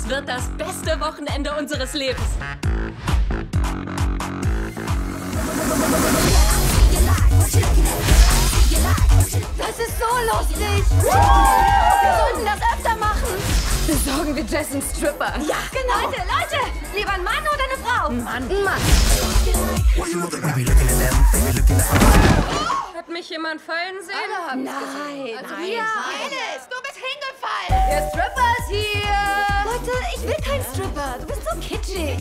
Das wird das beste Wochenende unseres Lebens. Das ist so lustig. Wir sollten das öfter machen. Besorgen wir Jess einen Stripper. Ja, genau. Leute, lieber ein Mann oder eine Frau? Mann. Ein Mann. Hat mich jemand fallen sehen? Nein. Also nein. wir. Alice, du bist hingefallen. Der Stripper ist hier. Leute, ich will keinen Stripper. Du bist so kitschig.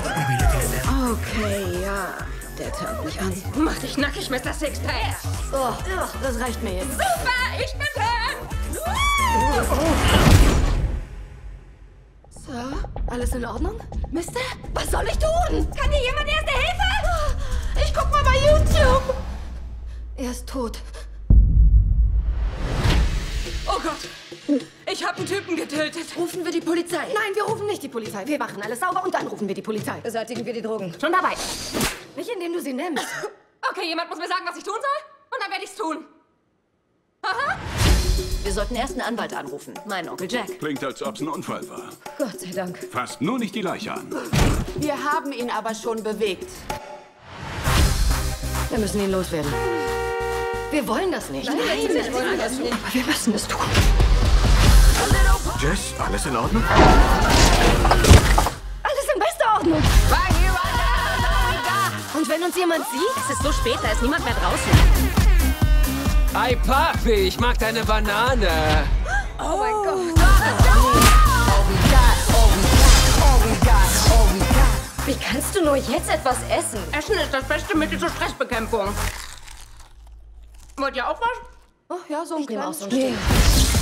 Okay, ja. Der turnt mich an. Mach dich nackig, Mr. Sixpack. Oh, das reicht mir jetzt. Super, ich bin dran. Sir, alles in Ordnung? Mister, was soll ich tun? Kann dir jemand erste Hilfe? Ich guck mal bei YouTube. Er ist tot. Oh Gott. Ich habe einen Typen getötet. Rufen wir die Polizei? Nein, wir rufen nicht die Polizei. Wir machen alles sauber und dann rufen wir die Polizei. Beseitigen wir die Drogen. Schon dabei. Nicht indem du sie nimmst. Okay, jemand muss mir sagen, was ich tun soll. Und dann werde ich's tun. Aha. Wir sollten erst einen Anwalt anrufen. Mein Onkel Jack. Klingt, als ob es ein Unfall war. Gott sei Dank. Fasst nur nicht die Leiche an. Wir haben ihn aber schon bewegt. Wir müssen ihn loswerden. Wir wollen das nicht. Nein, wir wollen das nicht. Aber wir müssen es tun. Jess, alles in Ordnung? Alles in bester Ordnung. Und wenn uns jemand sieht? Es ist so spät, da ist niemand mehr draußen. Hi Papi, ich mag deine Banane. Oh mein Gott. Wie kannst du nur jetzt etwas essen? Essen ist das beste Mittel zur Stressbekämpfung. Wollt ihr auch was? Oh ja, so ein kleines Stück.